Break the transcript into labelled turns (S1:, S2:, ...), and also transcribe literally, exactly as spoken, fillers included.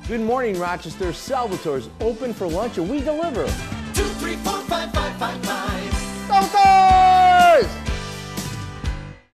S1: Good morning, Rochester. Salvatore's open for lunch and we deliver.
S2: Two, three,